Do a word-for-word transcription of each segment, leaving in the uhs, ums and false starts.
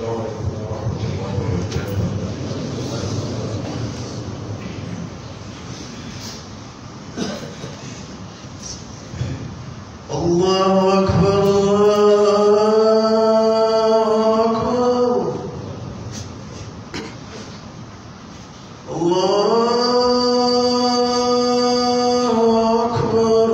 السلام عليكم ورحمة الله وبركاته. الله أكبر الله أكبر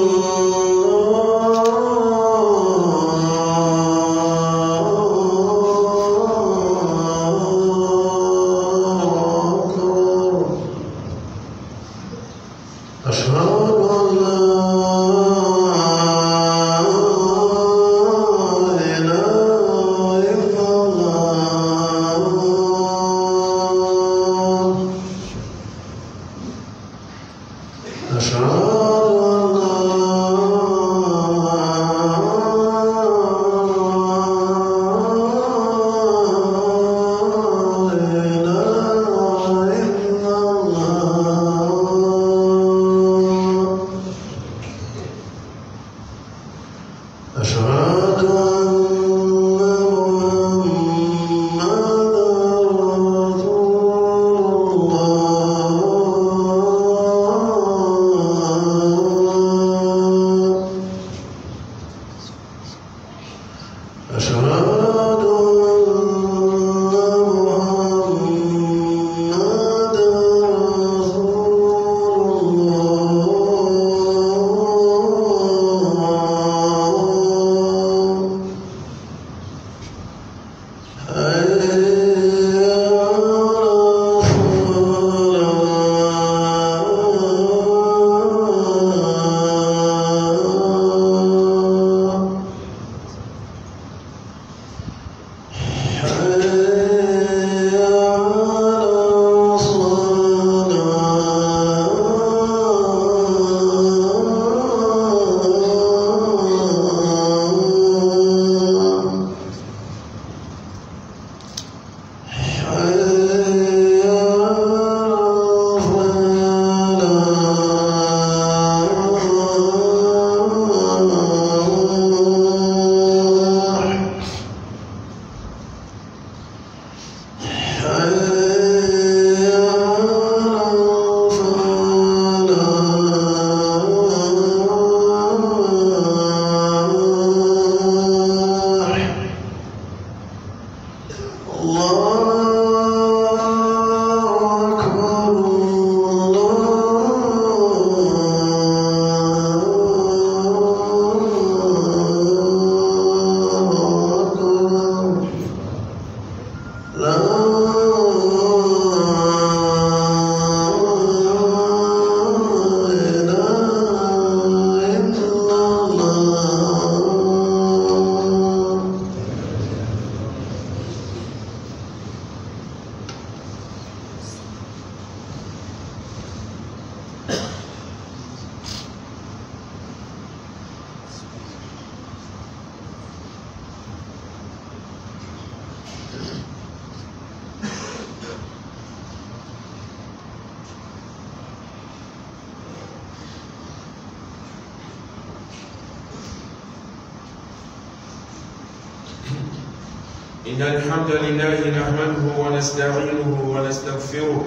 إن الحمد لله نحمده ونستعينه ونستغفره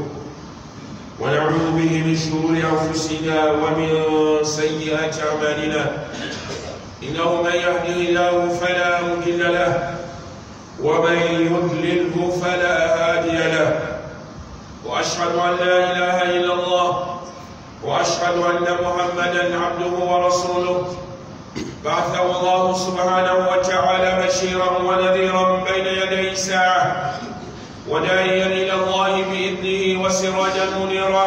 ونعوذ به من شرور أنفسنا ومن سيئات أعمالنا. إنه من يهده الله فلا مضل له ومن يضلله فلا هادي له، وأشهد أن لا إله إلا الله وأشهد أن محمدًا عبده ورسوله بعثه الله سبحانه وتعالى بشيرا ونذيرا بين يدي الساعة وداعيا إلى الله بإذنه وسراجا منيرا.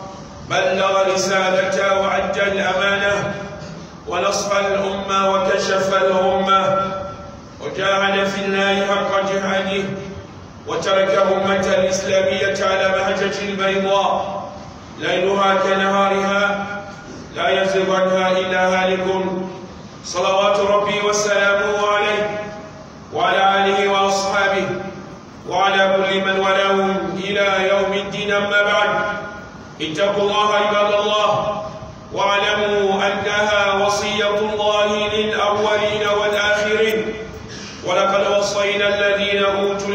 بلغ رسالته وأدى الأمانة ونصح الأمة وكشف الغمة وجاهد في الله حق جهاده وترك أمة الإسلامية على مهجة البيضاء ليلها كنهارها لا يزيغ عنها إلا هالك. صلوات ربي وسلامه عليه وعلى آله وأصحابه وعلى كل من ولاهم إلى يوم الدين. أما بعد، اتقوا الله عباد الله، واعلموا أنها وصية الله للأولين والآخرين. ولقد وصينا الذين أوتوا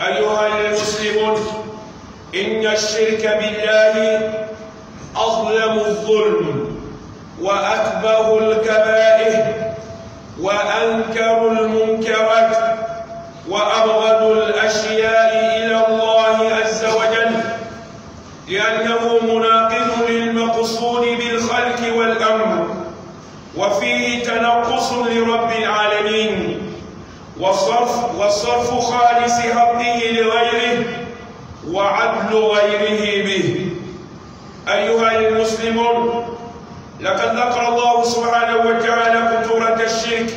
أيها المسلمون، إن الشرك بالله أظلم الظلم وأكبر الكبائر وأنكر المنكرات وأبغض الأشياء إلى الله عز وجل، لأنه مناقض للمقصود بالخلق والأمر، وفيه تنقص لرب العالمين وصرف, وصرف خالص حقه لغيره وعدل غيره به. أيها المسلمون، لقد ذكر الله سبحانه وتعالى خطورة الشرك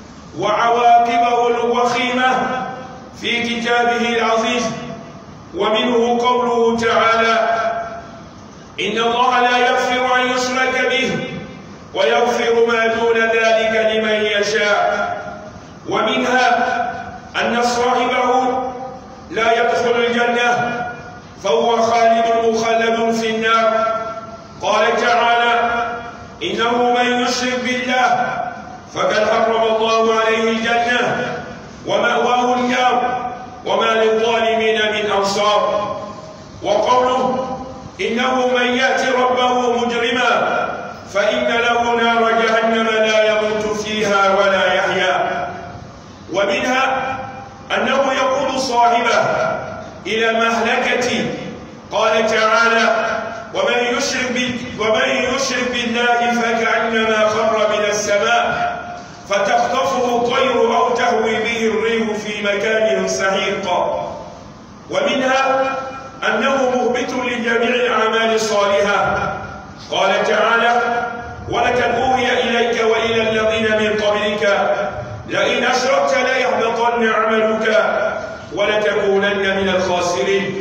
وعواقبه الوخيمة في كتابه العزيز، ومنه قوله تعالى: إن الله لا يغفر أن يشرك به ويغفر ما دون ذلك لمن يشاء. ومنها أن صاحبه لا يدخل الجنة فهو خالد مخلد في النار. قال تعالى: إنه من يشرك بالله فقد حرم الله عليه الجنة ومأواه النار وما للظالمين من أنصار. وقوله: إنه من يأتي ربه مجرما فإن له نار جهنم لا يموت فيها ولا يحيا. ومنها أنه يقود صاحبه إلى مهلكة. قال تعالى: ومن يشرك ومن يشرك بالله فكأنما خر من السماء فتخطفه الطير أو تهوي به الريح في مكان سحيق. ومنها أنه مهبط لجميع الأعمال الصالحة. قال تعالى: ولقد أوحي إليك وإلى الذين من قبلك لئن أشركت ليحبطن عملك ولتكونن من الخاسرين.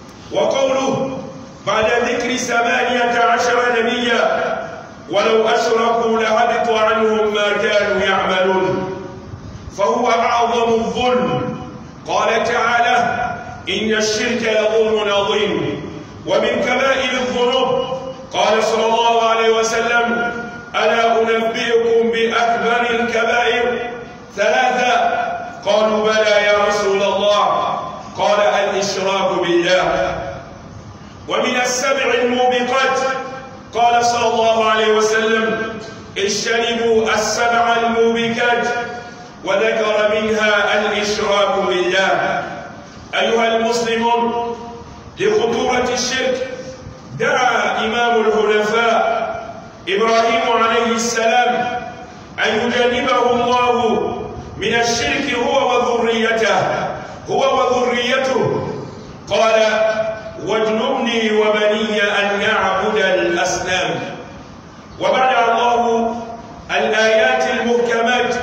وقوله بعد ذكر ثمانية عشر نبيا: ولو أشركوا لحبط عنهم ما كانوا يعملون، فهو أعظم الظلم. قال تعالى: إن الشرك لظلم عظيم ومن كبائر الذنوب. قال صلى الله عليه وسلم: ألا أنبئكم بأكبر الكبائر؟ ثلاثة. قالوا: بلى يا رسول الله. قال: الإشراك بالله. ومن السبع الموبقات قال صلى الله عليه وسلم: اجتنبوا السبع الموبقات، وذكر منها الإشراك بالله. أيها المسلمون، لخطورة الشرك دعا إمام الحنفاء إبراهيم عليه السلام أن يجنبه الله من الشرك هو وذريته هو وذريته قال: واجنبني وبني أن نعبد الأصنام. وبدأ الله الآيات المحكمات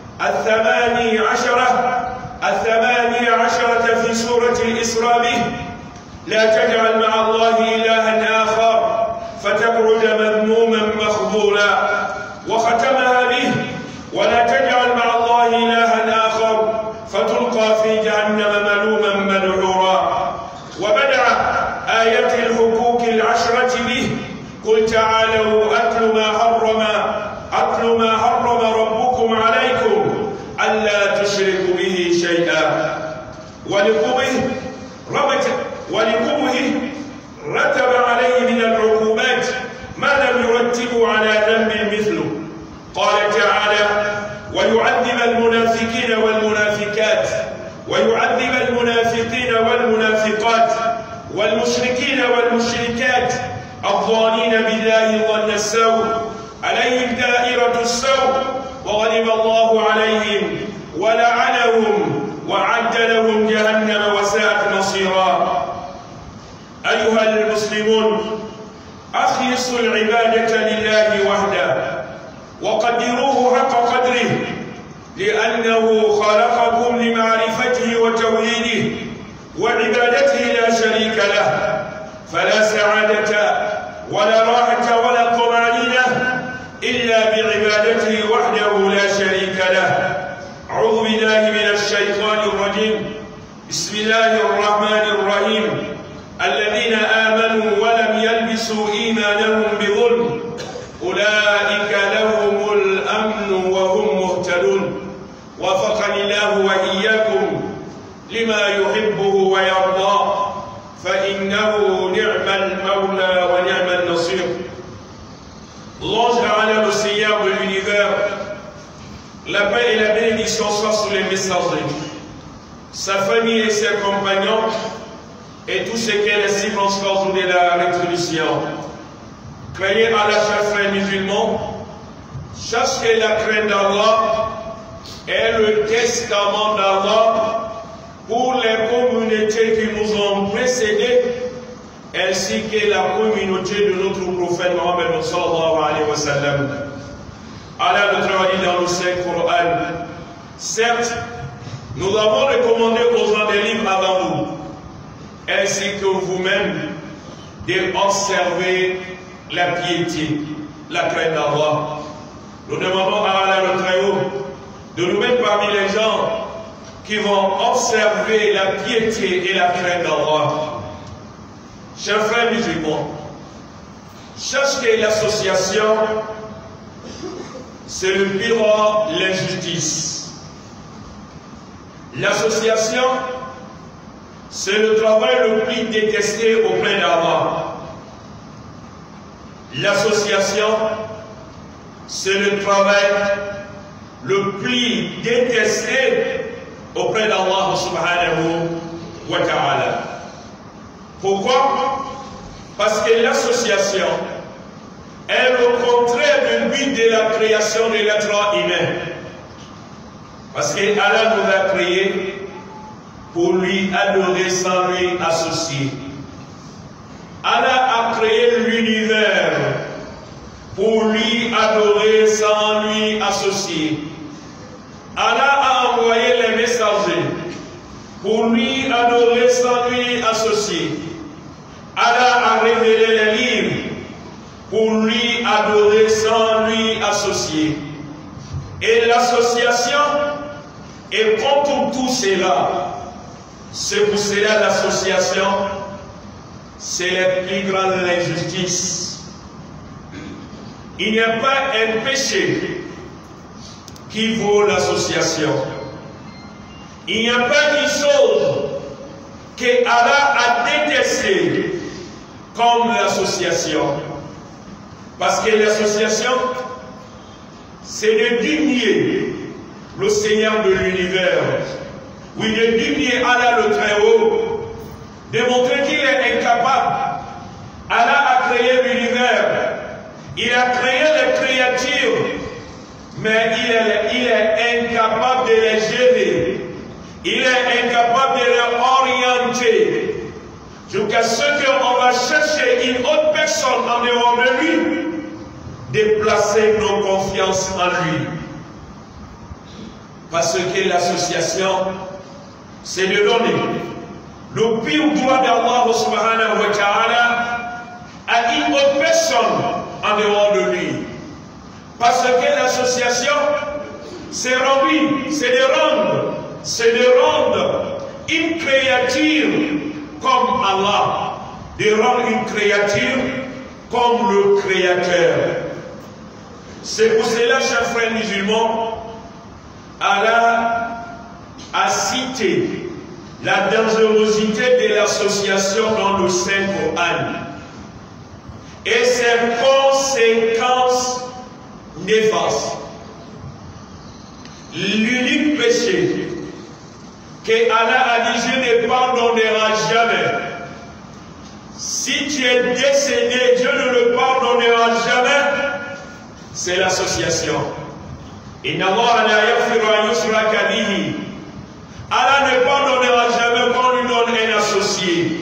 الثماني عشرة الثماني عشرة في سورة الإسراء به: لا تجعل مع الله إلها آخر فتقعد مذموما مخذولا. وختمها به: ولا تجعل مع الله إلها آخر فتلقى في جهنم ملوما مدحورا. وبدأ آية الحقوق العشرة به: قل تعالوا أتل ما حرم أتل ما حرم ربكم عليكم ألا تشركوا به شيئا. ولقبه ربط ولقبه رتب عليه من العقوبات ما لم يرتبوا على ذنب مثله. قال تعالى: ويعذب المنافقين والمنافقات ويعذب المنافقين والمنافقات والمشركين والمشركات الظانين بالله ظن السوء عليهم دائرة السوء وغضب الله عليهم ولعنهم وأعد لهم جهنم وساءت مصيرا. أيها المسلمون، أخلصوا العبادة لله وحده وقدروه حق قدره، لأنه خلقكم لمعرفته وتوحيده وعبادته لا شريك له، فلا سعادة ولا راحة ولا طمأنينة إلا بعبادته وحده لا شريك له. أعوذ بالله من الشيطان الرجيم. بسم الله الرحمن الرحيم. الذين آمنوا ولم يلبسوا إيمانهم بظلم أولئك لهم الأمن وهم مهتدون. وفقني الله وإياكم لما يحبه ويرضى فإنه نعم المولى ونعم النصير. L'ange d'Allah, le Seigneur de l'univers, la paix et la bénédiction soient sur les messagers, sa famille et ses compagnons, et tout ce qu'elle estime en sort de la rétribution. Craignez Allah, chers frères musulmans, cherchez la crainte d'Allah et le testament d'Allah pour les communautés qui nous ont précédés, ainsi que la communauté de notre prophète Mohammed sallallahu alayhi wa sallam. Allah nous travaille dans le Saint-Coran. Certes, nous avons recommandé aux gens des livres avant vous, ainsi que vous-même, d'observer la piété, la crainte d'Allah. Nous demandons à Allah le Très-Haut de nous mettre parmi les gens qui vont observer la piété et la crainte d'Allah. Chers frères musulmans, cherchez l'association, c'est le pire de l'injustice. L'association, c'est le travail le plus détesté auprès d'Allah. L'association, c'est le travail le plus détesté auprès d'Allah subhanahu wa ta'ala. Pourquoi? Parce que l'association est le contraire du but de la création de l'être humain. Parce que Allah nous a créés pour lui adorer sans lui associer. Allah a créé l'univers pour lui adorer sans lui associer. Allah a envoyé les messagers pour lui adorer sans lui associer. Allah a révélé les livres pour lui adorer sans lui associer. Et l'association est contre tout cela. C'est pour cela l'association, c'est la plus grande injustice. Il n'y a pas un péché qui vaut l'association. Il n'y a pas une chose que Allah a détestée comme l'association. Parce que l'association, c'est de diminuer le Seigneur de l'univers. Oui, de diminuer Allah le Très-Haut, de montrer qu'il est incapable. Allah a créé l'univers. Il a créé les créatures, mais il est, il est incapable de les gérer. Il est incapable de les orienter. Jusqu'à ce qu'on va chercher une autre personne en dehors de lui, de placer nos confiances en lui. Parce que l'association, c'est de donner le pire droit d'Allah subhanahu wa ta'ala à une autre personne en dehors de lui. Parce que l'association, c'est rendre, c'est de rendre, c'est de rendre une créature comme Allah, de rendre une créature comme le Créateur. C'est pour cela, chers frères musulmans, Allah a cité la dangerosité de l'association dans le Saint-Coran et ses conséquences néfastes. L'unique péché que Allah a dit, je ne pardonnerai jamais. Si tu es décédé, Dieu ne le pardonnera jamais. C'est l'association. Allah ne pardonnera jamais qu'on lui donne un associé.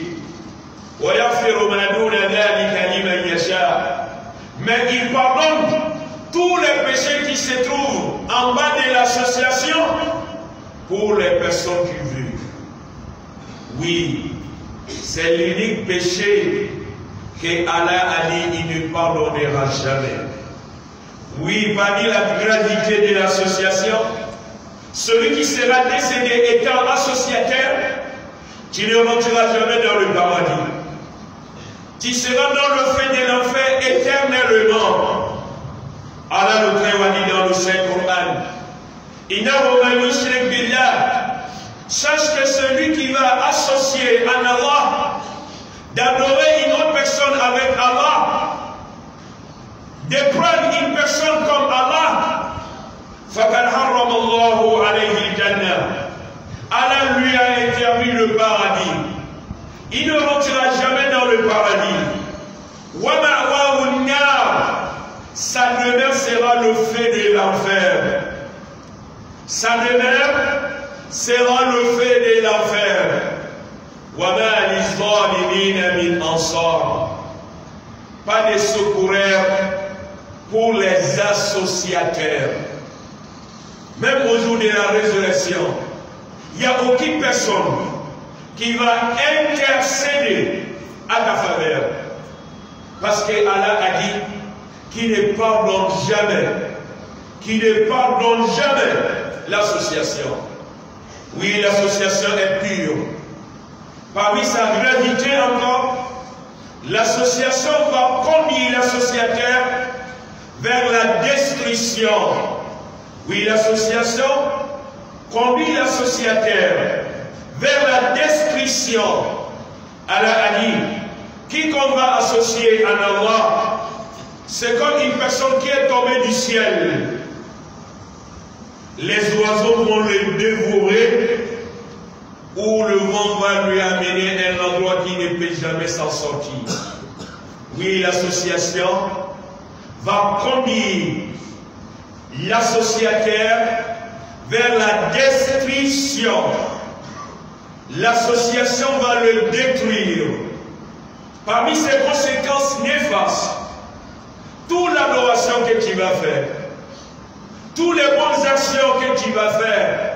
Mais il pardonne tous les péchés qui se trouvent en bas de l'association pour les personnes qui veulent. Oui, c'est l'unique péché que Allah a dit il ne pardonnera jamais. Oui, parmi la gravité de l'association, celui qui sera décédé étant associataire, tu ne rentreras jamais dans le paradis. Tu seras dans le feu de l'enfer éternellement. Allah le Très-Haut dit dans le Saint-Coran, Innahu man yushrik billah sache que celui qui va associer en Allah, d'adorer une autre personne avec Allah, de prendre une personne comme Allah, فَقَدْ حَرَّمَ اللَّهُ عَلَيْهِ الْجَنَّةِ. Allah lui a interdit le paradis. Il ne rentrera jamais dans le paradis. وَمَأْوَاهُ النَّارُ. Sa demeure sera le feu de l'enfer. Sa demeure sera le feu de l'enfer. وَمَا لِلظَّالِمِينَ مِنْ أَنصَارٍ. Pas de secoureurs pour les associateurs. Même au jour de la résurrection, il n'y a aucune personne qui va intercéder à ta faveur. Parce que Allah a dit qu'il ne pardonne jamais, qu'il ne pardonne jamais l'association. Oui, l'association est pure. Parmi sa gravité encore, l'association va conduire l'associateur vers la destruction. Oui, l'association conduit l'associateur vers la destruction. Allah a dit, quiconque va associer en Allah, c'est comme une personne qui est tombée du ciel. Les oiseaux vont le dévorer, ou le vent va lui amener à un endroit qui ne peut jamais s'en sortir. Oui, l'association va conduire l'associateur vers la destruction. L'association va le détruire. Parmi ses conséquences néfastes, toute l'adoration que tu vas faire, toutes les bonnes actions que tu vas faire,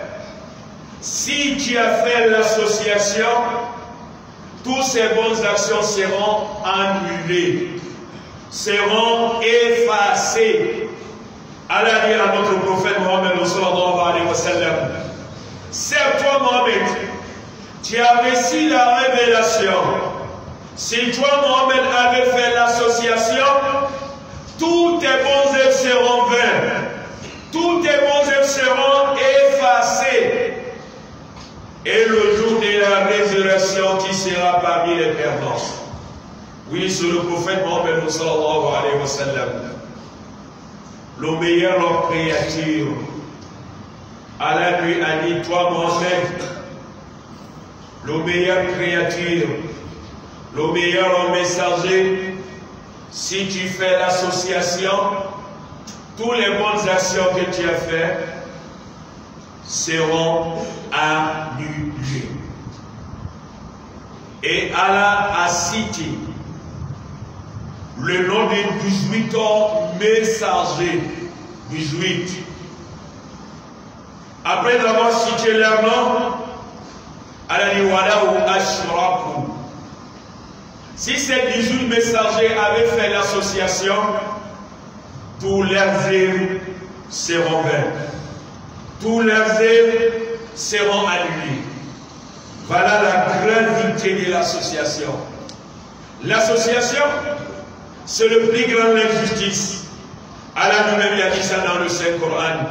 si tu as fait l'association, toutes ces bonnes actions seront annulées, seront effacées. Allah dit à notre prophète Mohammed sallallahu alayhi wa sallam, c'est toi Mohammed, tu as reçu la révélation. Si toi Mohammed avait fait l'association, tous tes bons œuvres seront vains, tous tes bons œuvres seront effacés. Et le jour de la résurrection, tu seras parmi les perdants. Oui, c'est le prophète Mohammed sallallahu alayhi wa sallam, le meilleur créature. Allah lui a dit, toi Mohammed, le meilleur créature, le meilleur messager, si tu fais l'association, toutes les bonnes actions que tu as faites seront annulées. Et Allah a cité le nom des dix-huit messagers. dix-huit. Après avoir cité leur nom, Allah dit Walaou Ashraku. Si ces dix-huit messagers avaient fait l'association, tous leurs œuvres seront vains. Tous leurs œuvres seront annulés. Voilà la gravité de l'association. L'association, c'est le plus grand injustice. Allah nous-même a dit ça dans le Saint-Coran.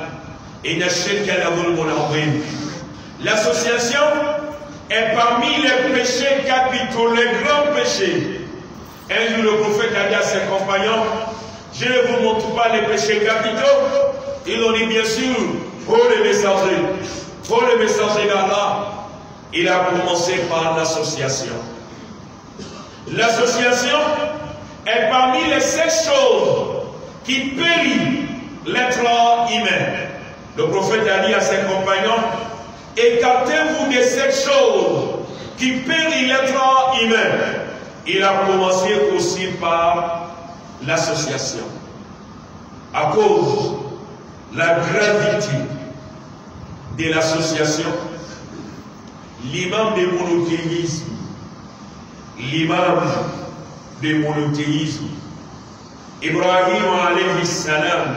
L'association est parmi les péchés capitaux, les grands péchés. Un jour, le prophète a dit à ses compagnons, je ne vous montre pas les péchés capitaux. Ils ont dit, bien sûr, pour les messagers, pour les messagers d'Allah. Il a commencé par l'association. L'association est parmi les sept choses qui périllent l'être humain. Le prophète a dit à ses compagnons, écartez-vous de cette chose qui pérille l'être humain. Il a commencé aussi par l'association. À cause de la gravité de l'association, l'imam du monothéisme, l'imam du monothéisme, Ibrahim alayhi salam,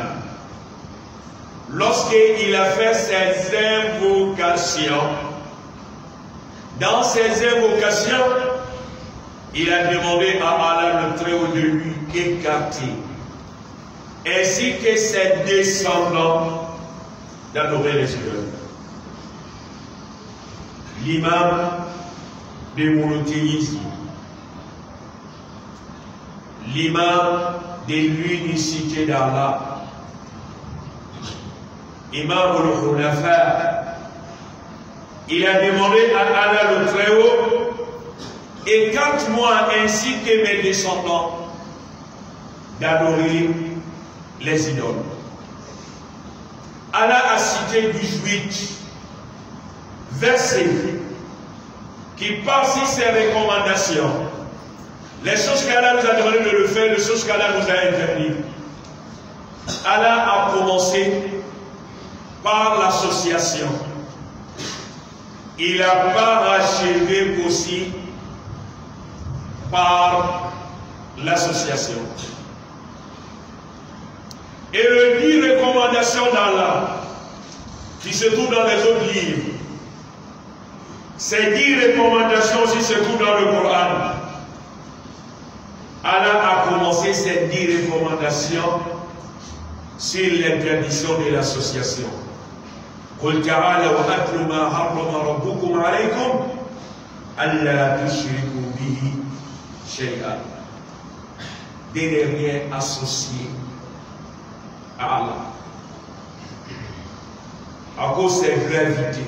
lorsqu'il a fait ses invocations, dans ses invocations, il a demandé à Allah le Très-Haut de lui écarter, ainsi que ses descendants d'adorer les idoles. l'imam du monothéisme, l'imam de l'unicité d'Allah, Imam al-Hunafa, il a demandé à Allah le Très-Haut, écarte-moi ainsi que mes descendants d'adorer les idoles. Allah a cité dix-huit versets qui parmi ses recommandations, les choses qu'Allah nous a demandé de le faire, les choses qu'Allah nous a interdites. Allah a commencé par l'association. Il n'a pas achevé aussi par l'association. Et le dix recommandations d'Allah, qui se trouve dans les autres livres, ces dix recommandations aussi se trouvent dans le Coran. Allah a commencé ces dix recommandations sur l'interdiction de l'association. قل تعالوا أتل ما حرم ربكم عليكم ألا تشركوا به شيئا. De ne rien associer à Allah. À cause de cette gravité,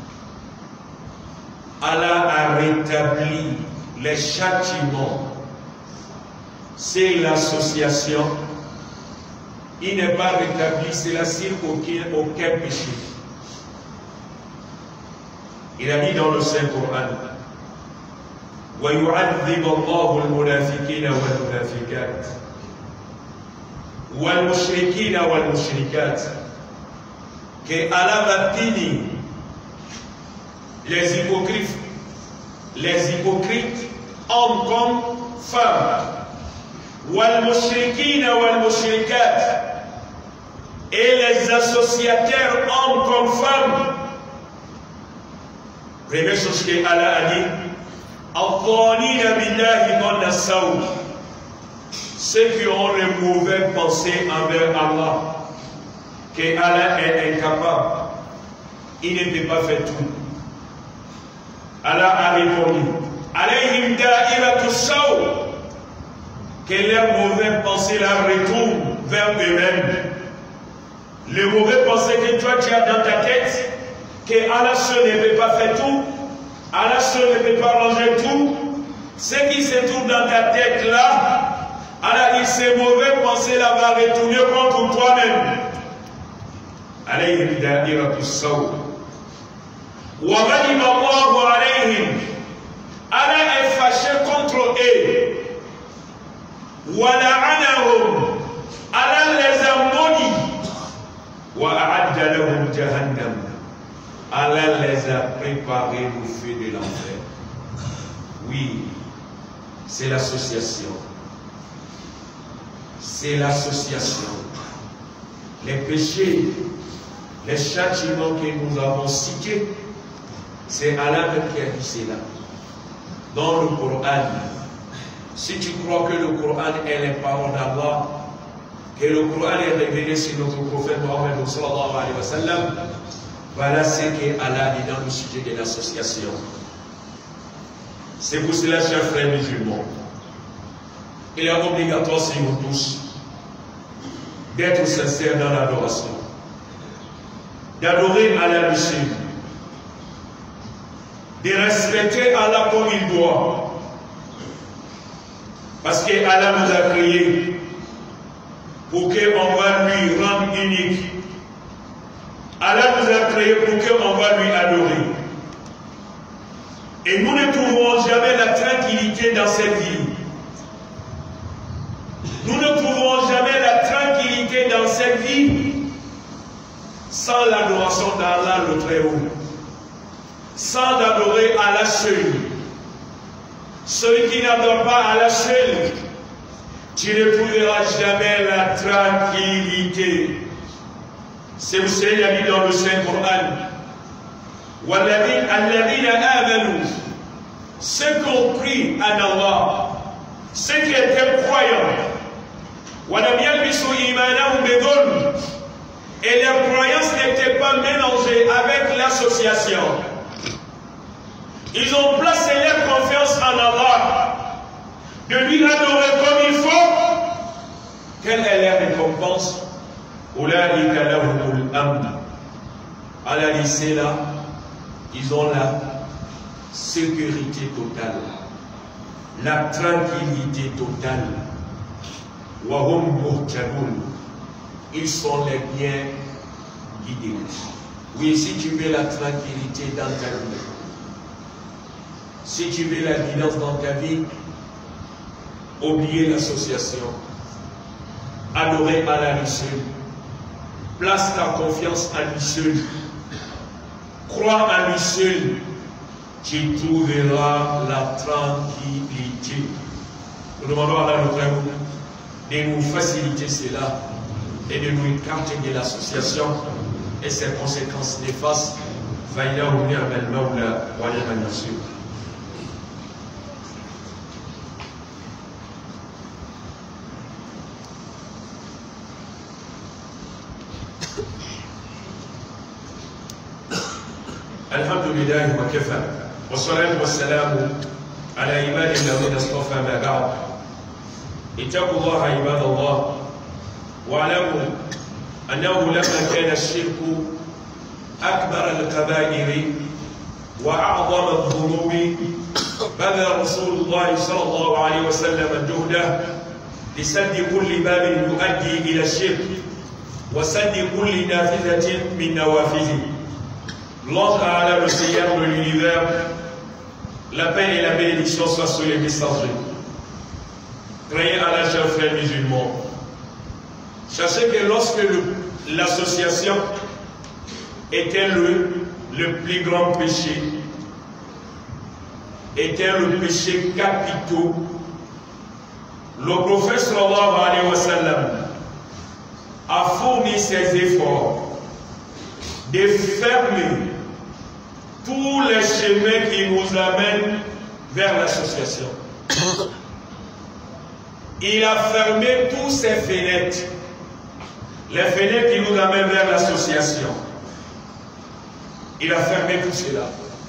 Allah a rétabli les châtiments. C'est l'association. Il n'est pas rétabli, c'est la sur aucun, aucun péché. Il a dit dans le Saint-Coran, وَيُعَذِّبَ اللَّهُ الْمُنَافِقِينَ وَالْمُنَافِقَاتِ وَالْمُشْرِكِينَ وَالْمُشْرِكَاتِ, que Allah va punir les hypocrites, les hypocrites, hommes comme femmes, وَالْمُشْرِكِينَ وَالْمُشْرِكَاتِ, et les associateurs, hommes comme femmes. Première chose que Allah a dit, ceux qui ont les mauvaises pensées envers Allah, que Allah est incapable, il ne peut pas faire tout. Allah a répondu, alayhim da'iratu saw, que leurs mauvaises pensées la retournent vers eux-mêmes. Les mauvaises pensées que toi tu as dans ta tête, que Allah seul ne peut pas faire tout, Allah seul ne peut pas ranger tout, ce qui se trouve dans ta tête là, Allah dit ces mauvaises pensées là va retourner contre toi-même. Alayhim da'iratu saw. Wa ghadiba Allahu alayhim. Allah est fâché contre eux. Wa la'anahum. Allah les a maudits. Wa a'adda lahum jahannam. Allah les a préparés au feu de l'enfer. Oui, c'est l'association. C'est l'association. Les péchés, les châtiments que nous avons cités, c'est Allah même qui a dit cela. Dans le Coran, si tu crois que le Coran est les paroles d'Allah, que le Coran est révélé sur notre prophète Mohammed sallallahu alayhi wa sallam, voilà ce qu'Allah dit dans le sujet de l'association. C'est pour cela, chers frères musulmans, il est obligatoire sur nous tous d'être sincères dans l'adoration, d'adorer Allah le seul, de respecter Allah comme il doit, parce que Allah nous a créés pour qu'on va lui rendre unique. Allah nous a créés pour qu'on va lui adorer. Et nous ne trouverons jamais la tranquillité dans cette vie. Nous ne trouverons jamais la tranquillité dans cette vie sans l'adoration d'Allah le Très-Haut. Sans adorer Allah seul. Celui qui n'adore pas Allah seul, tu ne trouveras jamais la tranquillité. C'est vous savez, il a dit dans le Saint-Coran, ceux qui ont cru en Allah, ceux qui étaient croyants, et leurs croyances n'étaient pas mélangées avec l'association. Ils ont placé leur confiance en Allah, de lui adorer comme il faut. Quelle est leur récompense? Ulaika lahumul amn. À la lycée là, ils ont la sécurité totale, la tranquillité totale. Wahum muhtadun. Ils sont les bien guidés. Oui, si tu veux la tranquillité dans ta vie, si tu veux la guidance dans ta vie, oubliez l'association. Adorer Allah lui seul. Place ta confiance en lui seul. Crois en lui seul. Tu trouveras la tranquillité. Nous demandons à Allah de nous faciliter cela et de nous écarter de l'association et ses conséquences néfastes. Faïda ou ni'mal mawla wa ni'mal nasir. الحمد لله وكفى والصلاة والسلام على عباد الذين اصطفى ما بعد اتقوا الله عباد الله واعلموا أنه لما كان الشرك أكبر الكبائر وأعظم الذنوب بذل رسول الله صلى الله عليه وسلم جهده لسد كل باب يؤدي إلى الشرك وسد كل نافذة من نوافذه. Allah, le Seigneur de l'univers, la paix et la bénédiction soient sur les messagers. Croyez à la chers frères musulmans. Sachez que lorsque l'association était le, le plus grand péché, était le péché capitaux, le prophète sallallahu alayhi wa sallam a fourni ses efforts de fermer tous les chemins qui nous amènent vers l'association. Il a fermé tous ses fenêtres, les fenêtres qui nous amènent vers l'association. Il a fermé tout cela.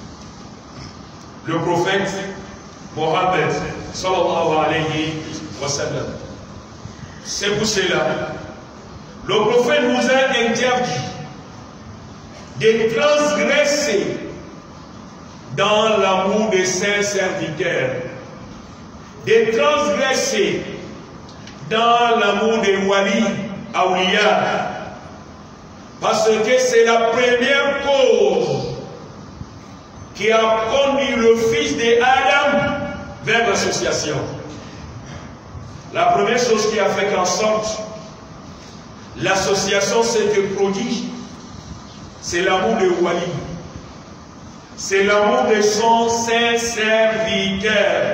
Le prophète Mohammed sallallahu alayhi wa sallam. C'est pour cela. Le prophète nous a interdit de transgresser dans l'amour de ses serviteurs, de transgresser dans l'amour des wali, awliya, parce que c'est la première cause qui a conduit le fils d'Adam vers l'association. La première chose qui a fait qu'en sorte l'association s'était produite, c'est l'amour de wali. C'est l'amour de son saint serviteur.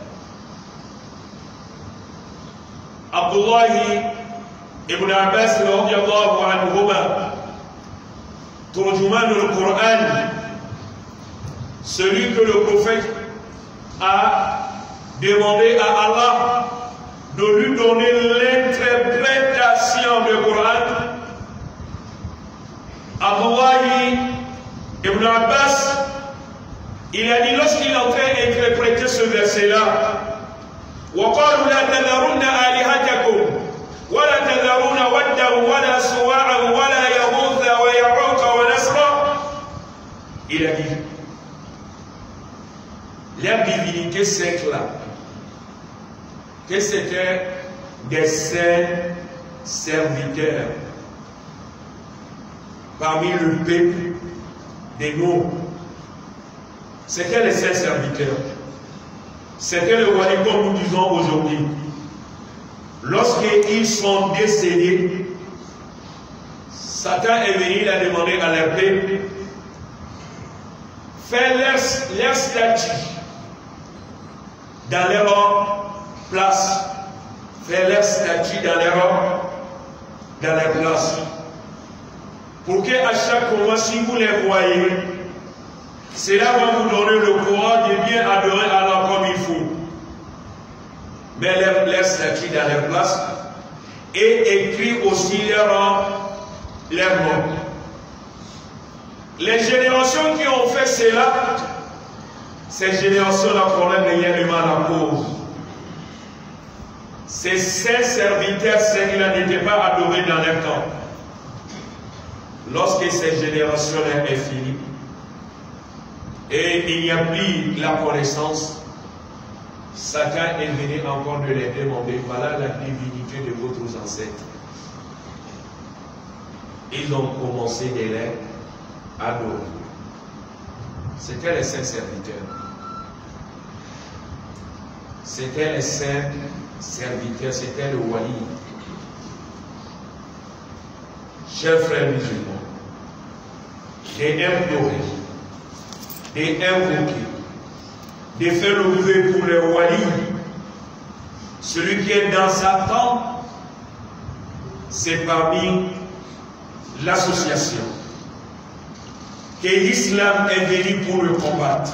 Abdullahi ibn Abbas radiyallahu anhuma, turjuman du Coran, celui que le prophète a demandé à Allah de lui donner l'interprétation du Coran. Abdullahi ibn Abbas, il a dit lorsqu'il est en train d'interpréter ce verset-là, وَقَالُوا لَا تَذَرُنَّ آلِهَتَكُمْ وَلَا تَذَرُنَّ وَدًّا وَلَا سُوَاعًا وَلَا يَغُوثَ وَيَعُوقَ وَنَسْرًا. Il a dit, la divinité là, que c'était des saints serviteurs parmi le peuple des noms. C'était les saints serviteurs. C'était le wali comme nous disons aujourd'hui. Lorsqu'ils sont décédés, Satan est venu la demander à leur peuple, faire leur, leur statue dans leur place, faire leur statue dans leur, dans leur place. Pour qu'à chaque moment, si vous les voyez, cela va vous donner le courage de bien adorer Allah comme il faut. Mais leur, leur statut dans leur place et écrit aussi leur, leur nom. Les générations qui ont fait cela, ces générations-là connaissent réellement la cause. Ces saints serviteurs, ceux-là n'étaient pas adorés dans leur temps. Lorsque cette génération-là est finie, et il n'y a plus la connaissance, Satan est venu encore de les demander, voilà la divinité de vos ancêtres. Ils ont commencé de les adorer. C'était les saints serviteurs. C'était les saints serviteurs, c'était le wali. Chers frères musulmans, d'implorer, d'invoquer, de faire le vœu pour le wali, celui qui est dans sa tente, c'est parmi l'association que l'islam est venu pour le combattre.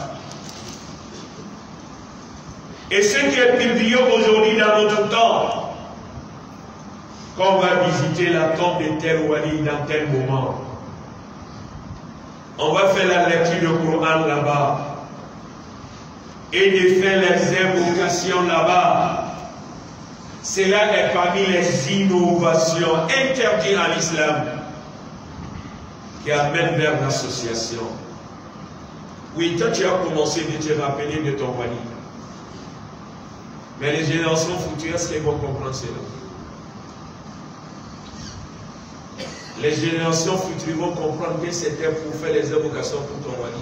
Et ce qui est publié aujourd'hui dans notre temps, qu'on va visiter la tombe de tel wali dans tel moment, on va faire la lecture du Coran là-bas et de faire les invocations là-bas. Cela est parmi les innovations interdites en islam qui amènent vers l'association. Oui, toi tu as commencé de te rappeler de ton wali. Mais les générations futures, est-ce qu'elles vont comprendre cela? Les générations futures vont comprendre que c'était pour faire les invocations pour ton wali.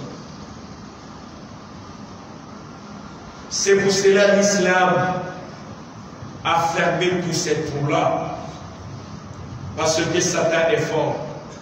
C'est pour cela que l'islam a fermé tous ces trous-là. Parce que Satan est fort.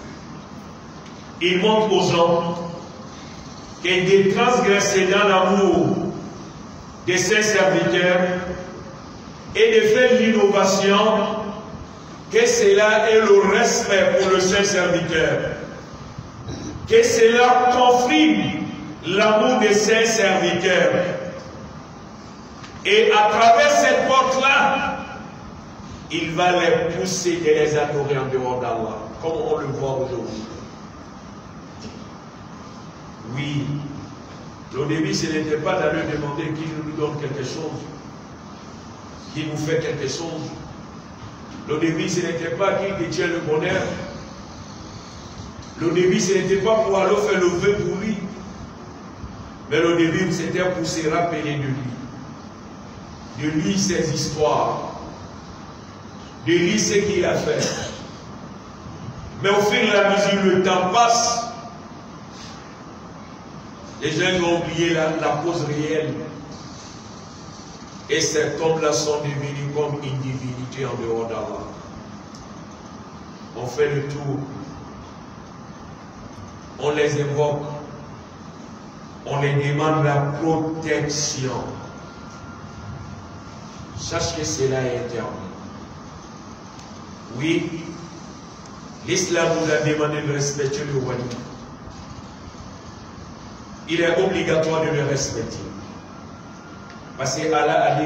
Il montre aux gens que de transgresser dans l'amour de ses serviteurs et de faire l'innovation, que cela est le respect pour le seul serviteur, que cela confirme l'amour de ses serviteurs. Et à travers cette porte-là, il va les pousser de les adorer en dehors d'Allah, comme on le voit aujourd'hui. Oui, au début, ce n'était pas d'aller demander qu'il nous donne quelque chose, qu'il nous fait quelque chose. Au début, ce n'était pas qu'il détient le bonheur. Au début, ce n'était pas pour aller faire le vœu pour lui. Mais au début, c'était pour se rappeler de lui. De lui, ses histoires. De lui, ce qu'il a fait. Mais au fur et à mesure, le temps passe. Les gens ont oublié la, la cause réelle. Et ces hommes-là sont devenus comme une divinité en dehors d'Allah. On fait le tour. On les invoque. On les demande la protection. Sache que cela est interdit. Oui, l'islam nous a demandé de respecter le wali. Il est obligatoire de le respecter. Parce que Allah a dit,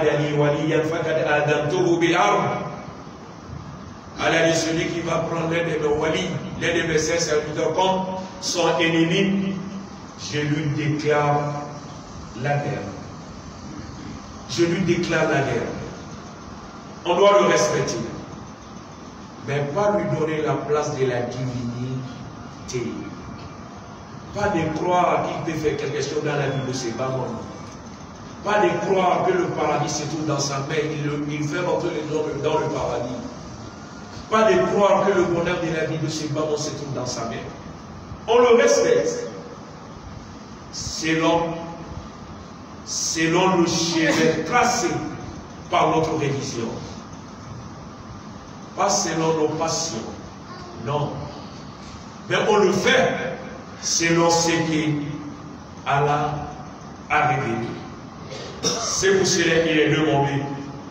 Allah dit, celui qui va prendre l'aide de mes wali, l'aide de mes serviteurs comme son ennemi, je lui déclare la guerre. Je lui déclare la guerre. On doit le respecter. Mais pas lui donner la place de la divinité. Pas de croire qu'il peut faire quelque chose dans la vie de ses parents. Pas de croire que le paradis se trouve dans sa main, il, il fait rentrer les hommes dans le paradis. Pas de croire que le bonheur de la vie de ses parents se trouve dans sa main. On le respecte selon, selon le chemin tracé par notre religion. Pas selon nos passions, non. Mais on le fait selon ce qu'Allah a révélé. C'est pour cela qu'il est demandé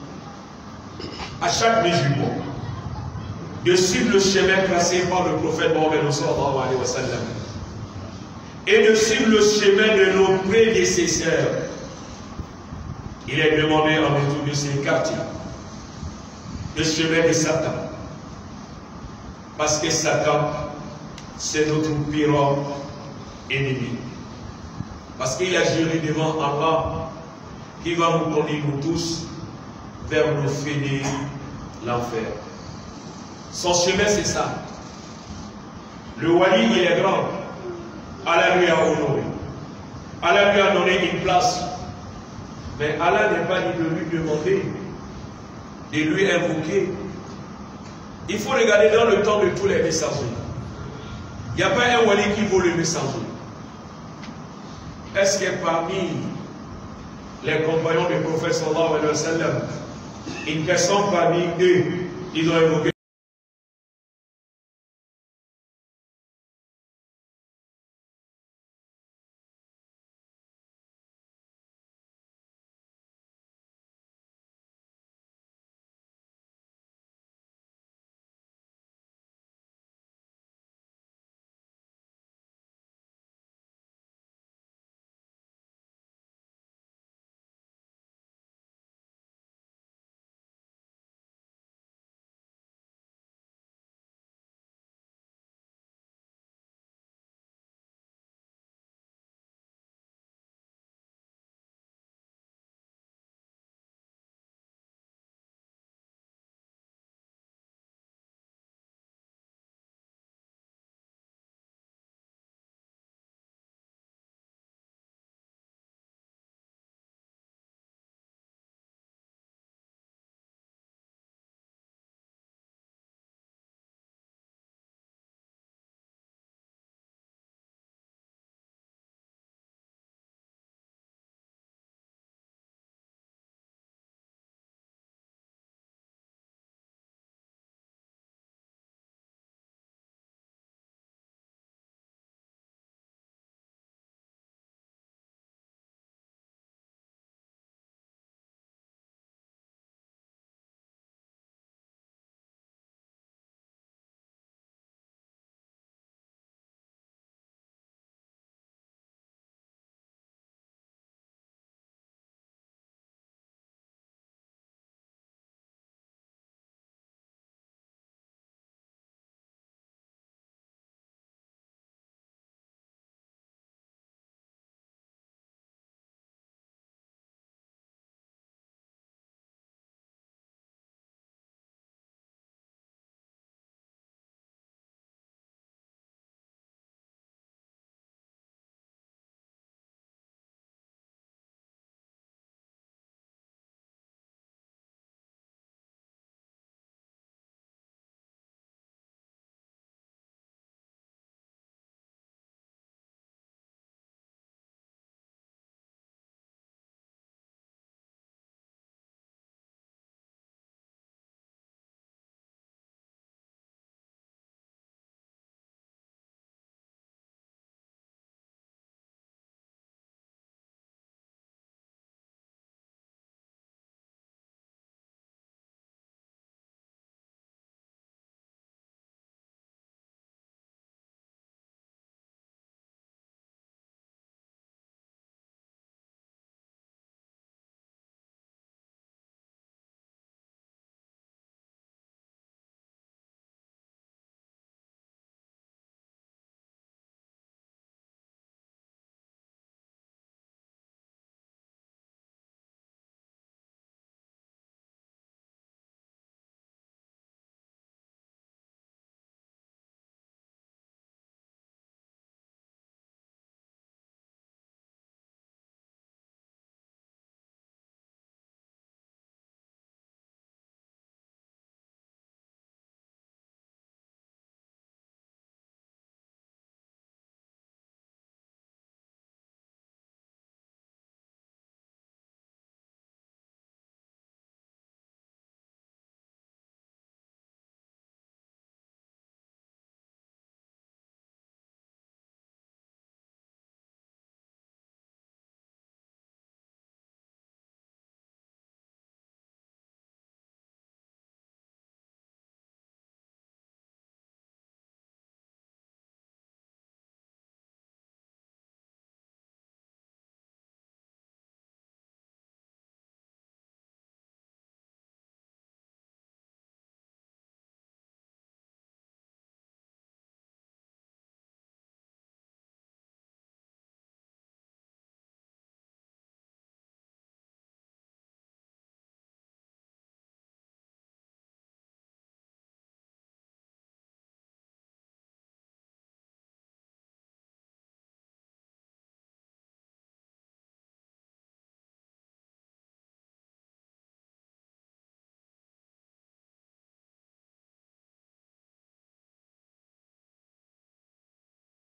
à chaque musulman de suivre le chemin tracé par le prophète Mohammed sallallahu alayhi wa sallam et de suivre le chemin de nos prédécesseurs. Il est demandé en retour de ces quartiers le chemin de Satan. Parce que Satan, c'est notre pire ennemi. Parce qu'il a juré devant Allah qui va nous conduire nous tous vers le feu de l'enfer. Son chemin, c'est ça. Le wali, il est grand. Allah lui a honoré. Allah lui a donné une place. Mais Allah n'est pas dit de lui demander, de lui invoquer. Il faut regarder dans le temps de tous les messagers. Il n'y a pas un wali qui vaut le messager. Est-ce que parmi les compagnons du prophète sallallahu alayhi wa sallam, une personne parmi eux, ils ont invoqué